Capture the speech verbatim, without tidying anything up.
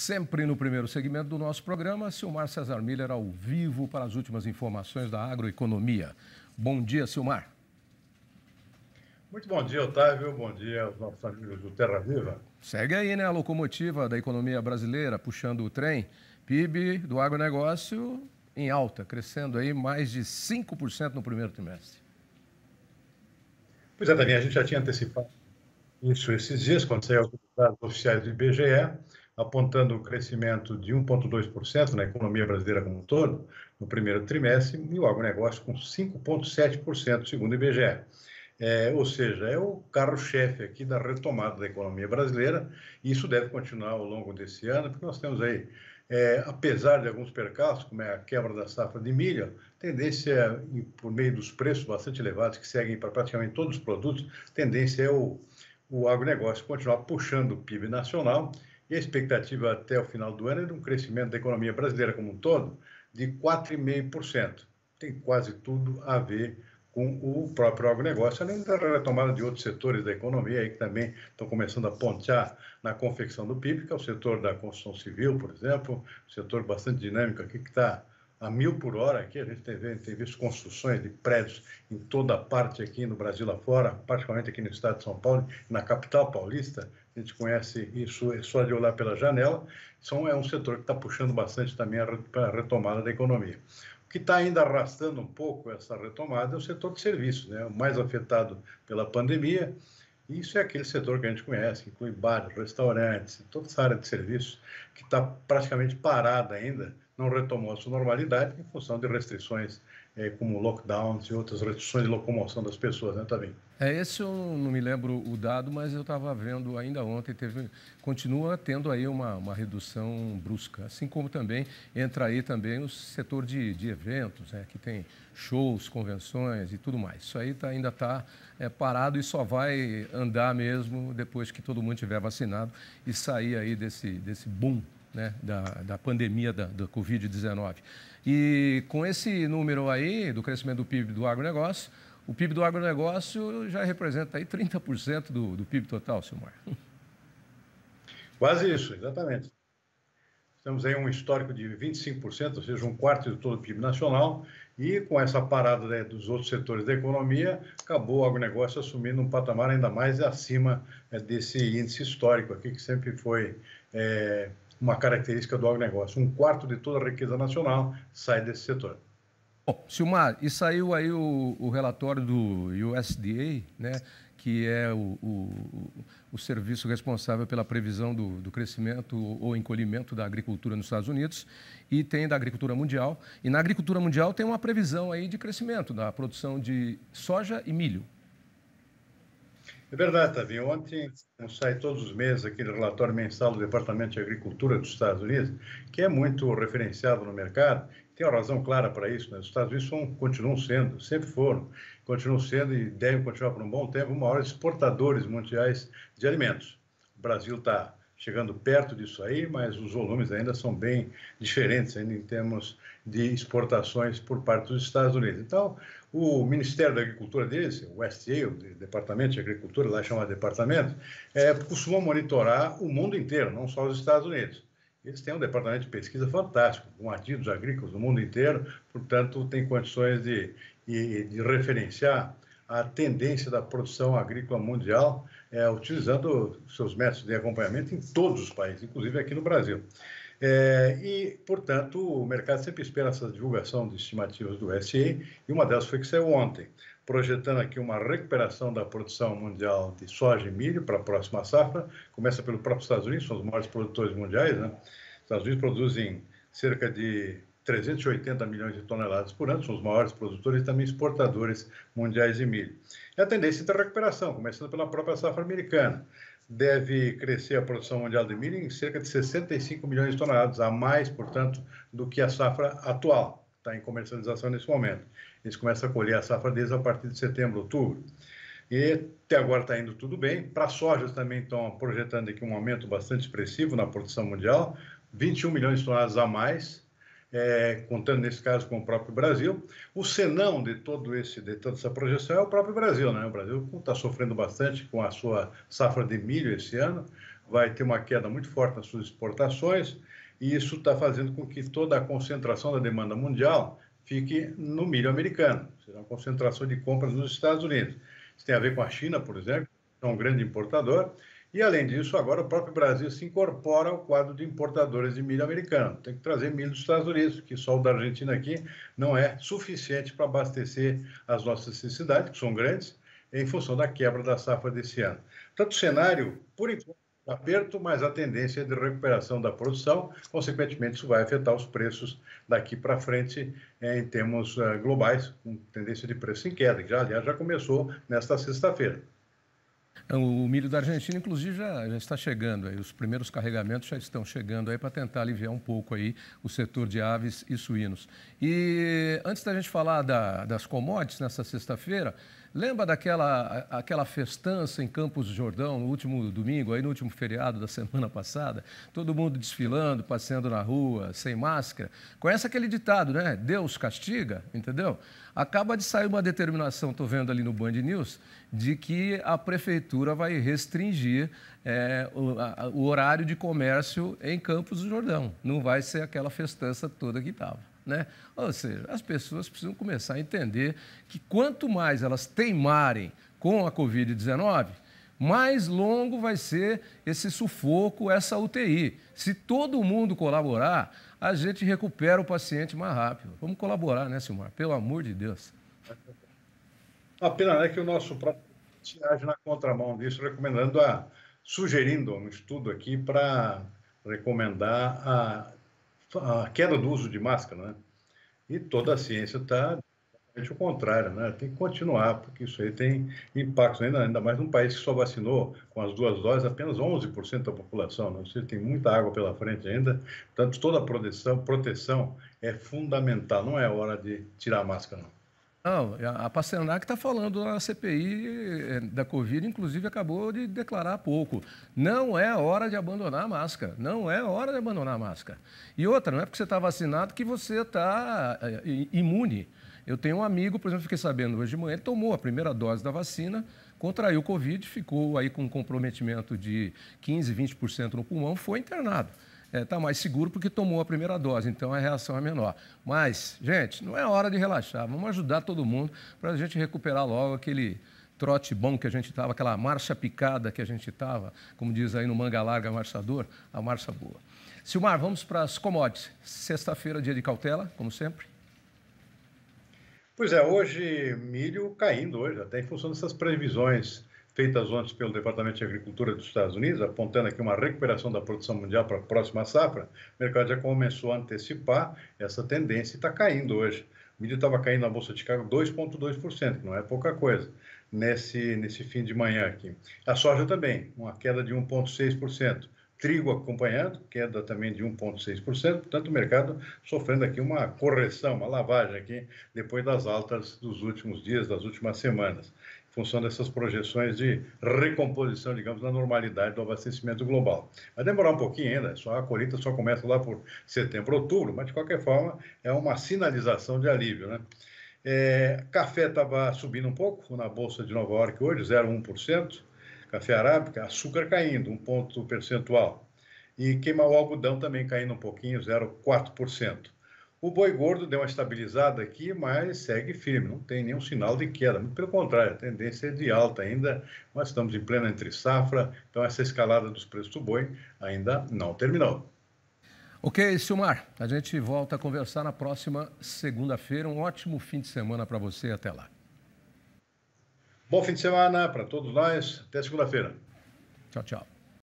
Sempre no primeiro segmento do nosso programa, Silmar Cesar Miller ao vivo para as últimas informações da agroeconomia. Bom dia, Silmar. Muito bom dia, Otávio. Bom dia aos nossos amigos do Terra Viva. Segue aí, né, a locomotiva da economia brasileira, puxando o trem. P I B do agronegócio em alta, crescendo aí mais de cinco por cento no primeiro trimestre. Pois é, Davi, a gente já tinha antecipado isso esses dias, quando saiu os dados oficiais do I B G E, apontando um crescimento de um vírgula dois por cento na economia brasileira como um todo, no primeiro trimestre, e o agronegócio com cinco vírgula sete por cento, segundo o I B G E. É, ou seja, é o carro-chefe aqui da retomada da economia brasileira, e isso deve continuar ao longo desse ano, porque nós temos aí, é, apesar de alguns percalços, como é a quebra da safra de milho, tendência, por meio dos preços bastante elevados que seguem para praticamente todos os produtos, tendência é o, o agronegócio continuar puxando o P I B nacional, e a expectativa até o final do ano é de um crescimento da economia brasileira como um todo de quatro vírgula cinco por cento. Tem quase tudo a ver com o próprio agronegócio, além da retomada de outros setores da economia aí que também estão começando a pontear na confecção do P I B, que é o setor da construção civil, por exemplo, um setor bastante dinâmico aqui que está a mil por hora aqui. A gente tem, tem visto construções de prédios em toda parte aqui no Brasil lá fora, particularmente aqui no estado de São Paulo, na capital paulista. A gente conhece isso só de olhar pela janela. Então, é um setor que está puxando bastante também a retomada da economia. O que está ainda arrastando um pouco essa retomada é o setor de serviços, né? O mais afetado pela pandemia. E isso é aquele setor que a gente conhece, que inclui bares, restaurantes, toda essa área de serviços que está praticamente parada ainda, não retomou a sua normalidade em função de restrições eh, como lockdowns e outras restrições de locomoção das pessoas, né, Tavinho? É, esse eu não me lembro o dado, mas eu estava vendo ainda ontem, teve, continua tendo aí uma, uma redução brusca, assim como também entra aí também o setor de, de eventos, né, que tem shows, convenções e tudo mais. Isso aí tá, ainda está é, parado e só vai andar mesmo depois que todo mundo tiver vacinado e sair aí desse, desse boom, né, da, da pandemia da, da covid dezenove. E com esse número aí do crescimento do P I B do agronegócio, o P I B do agronegócio já representa aí trinta por cento do, do P I B total, Silmar. Quase isso, exatamente. Temos aí um histórico de vinte e cinco por cento, ou seja, um quarto de todo o P I B nacional, e com essa parada, né, dos outros setores da economia, acabou o agronegócio assumindo um patamar ainda mais acima é, desse índice histórico aqui, que sempre foi é, uma característica do agronegócio. Um quarto de toda a riqueza nacional sai desse setor. Bom, Silmar, e saiu aí o, o relatório do U S D A, né, que é o, o, o serviço responsável pela previsão do, do crescimento ou encolhimento da agricultura nos Estados Unidos, e tem da agricultura mundial. E na agricultura mundial tem uma previsão aí de crescimento da produção de soja e milho. É verdade, Tavinho. Ontem sai todos os meses aquele relatório mensal do Departamento de Agricultura dos Estados Unidos, que é muito referenciado no mercado. Tem uma razão clara para isso, né? Os Estados Unidos são, continuam sendo, sempre foram, continuam sendo e devem continuar por um bom tempo, os maiores exportadores mundiais de alimentos. O Brasil está chegando perto disso aí, mas os volumes ainda são bem diferentes ainda em termos de exportações por parte dos Estados Unidos. Então, o Ministério da Agricultura deles, o U S D A, o Departamento de Agricultura, lá chamado departamento, é, costuma monitorar o mundo inteiro, não só os Estados Unidos. Eles têm um departamento de pesquisa fantástico, com adidos agrícolas no mundo inteiro, portanto, tem condições de, de, de referenciar a tendência da produção agrícola mundial, é, utilizando seus métodos de acompanhamento em todos os países, inclusive aqui no Brasil. É, e, portanto, o mercado sempre espera essa divulgação de estimativas do U S D A, e uma delas foi que saiu ontem, projetando aqui uma recuperação da produção mundial de soja e milho para a próxima safra. Começa pelo próprio Estados Unidos, são os maiores produtores mundiais, né? Os Estados Unidos produzem cerca de trezentos e oitenta milhões de toneladas por ano, são os maiores produtores e também exportadores mundiais de milho. E a tendência da recuperação, começando pela própria safra americana. Deve crescer a produção mundial de milho em cerca de sessenta e cinco milhões de toneladas, a mais, portanto, do que a safra atual, que está em comercialização nesse momento. Eles começam a colher a safra deles a partir de setembro, outubro. E até agora está indo tudo bem. Para a soja também estão projetando aqui um aumento bastante expressivo na produção mundial, vinte e um milhões de toneladas a mais, é, contando nesse caso com o próprio Brasil. O senão de, todo esse, de toda essa projeção é o próprio Brasil, né? O Brasil está sofrendo bastante com a sua safra de milho esse ano. vai ter uma queda muito forte nas suas exportações, e isso está fazendo com que toda a concentração da demanda mundial fique no milho americano, ou seja, uma concentração de compras nos Estados Unidos. Isso tem a ver com a China, por exemplo, que é um grande importador, e, além disso, agora o próprio Brasil se incorpora ao quadro de importadores de milho americano. Tem que trazer milho dos Estados Unidos, que só o da Argentina aqui não é suficiente para abastecer as nossas necessidades, que são grandes, em função da quebra da safra desse ano. Portanto, o cenário, por enquanto, é aperto, mas a tendência é de recuperação da produção. Consequentemente, isso vai afetar os preços daqui para frente eh, em termos uh, globais, com tendência de preço em queda, que já, aliás, já começou nesta sexta-feira. O milho da Argentina, inclusive, já, já está chegando aí. Os primeiros carregamentos já estão chegando aí para tentar aliviar um pouco aí o setor de aves e suínos. E antes da gente falar da, das commodities nessa sexta-feira, lembra daquela aquela festança em Campos do Jordão no último domingo, aí no último feriado da semana passada? Todo mundo desfilando, passeando na rua, sem máscara. Conhece aquele ditado, né? Deus castiga, entendeu? Acaba de sair uma determinação, estou vendo ali no Band News, de que a prefeitura vai restringir é, o, a, o horário de comércio em Campos do Jordão. Não vai ser aquela festança toda que estava, né? Ou seja, as pessoas precisam começar a entender que quanto mais elas teimarem com a covid dezenove, mais longo vai ser esse sufoco, essa U T I. Se todo mundo colaborar, a gente recupera o paciente mais rápido. Vamos colaborar, né, Silmar? Pelo amor de Deus. A pena é que o nosso próprio age na contramão disso, recomendando a, sugerindo um estudo aqui para recomendar a, a queda do uso de máscara, né? E toda a ciência está exatamente o contrário, né? Tem que continuar, porque isso aí tem impactos, ainda, ainda mais num país que só vacinou com as duas doses apenas onze por cento da população, né? Ou seja, tem muita água pela frente ainda, portanto, toda a proteção, proteção é fundamental, não é hora de tirar a máscara, não. Não, a Pasternak está falando na C P I da Covid, inclusive acabou de declarar há pouco. Não é hora de abandonar a máscara. Não é hora de abandonar a máscara. E outra, não é porque você está vacinado que você está imune. Eu tenho um amigo, por exemplo, fiquei sabendo hoje de manhã, ele tomou a primeira dose da vacina, contraiu o Covid, ficou aí com um comprometimento de quinze, vinte por cento no pulmão, foi internado. Está é, mais seguro porque tomou a primeira dose, então a reação é menor. Mas, gente, não é hora de relaxar. Vamos ajudar todo mundo para a gente recuperar logo aquele trote bom que a gente estava, aquela marcha picada que a gente estava, como diz aí no Manga Larga Marchador, a marcha boa. Silmar, vamos para as commodities. Sexta-feira, dia de cautela, como sempre. Pois é, hoje milho caindo, hoje, até em função dessas previsões feitas ontem pelo Departamento de Agricultura dos Estados Unidos, apontando aqui uma recuperação da produção mundial para a próxima safra. O mercado já começou a antecipar essa tendência e está caindo hoje. O milho estava caindo na Bolsa de Chicago dois vírgula dois por cento, que não é pouca coisa, nesse, nesse fim de manhã aqui. A soja também, uma queda de um vírgula seis por cento. Trigo acompanhando, queda também de um vírgula seis por cento, portanto o mercado sofrendo aqui uma correção, uma lavagem aqui, depois das altas dos últimos dias, das últimas semanas, em função dessas projeções de recomposição, digamos, da normalidade do abastecimento global. Vai demorar um pouquinho ainda, só a colheita só começa lá por setembro, outubro, mas de qualquer forma é uma sinalização de alívio, né? É, café estava subindo um pouco na Bolsa de Nova York hoje, zero vírgula um por cento. Café arábica, açúcar caindo, um ponto percentual. E queimar o algodão também caindo um pouquinho, zero vírgula quatro por cento. O boi gordo deu uma estabilizada aqui, mas segue firme, não tem nenhum sinal de queda. Muito pelo contrário, a tendência é de alta ainda. Nós estamos em plena entre safra, então essa escalada dos preços do boi ainda não terminou. Ok, Silmar, a gente volta a conversar na próxima segunda-feira. Um ótimo fim de semana para você. Até lá. Bom fim de semana para todos nós. Até segunda-feira. Tchau, tchau.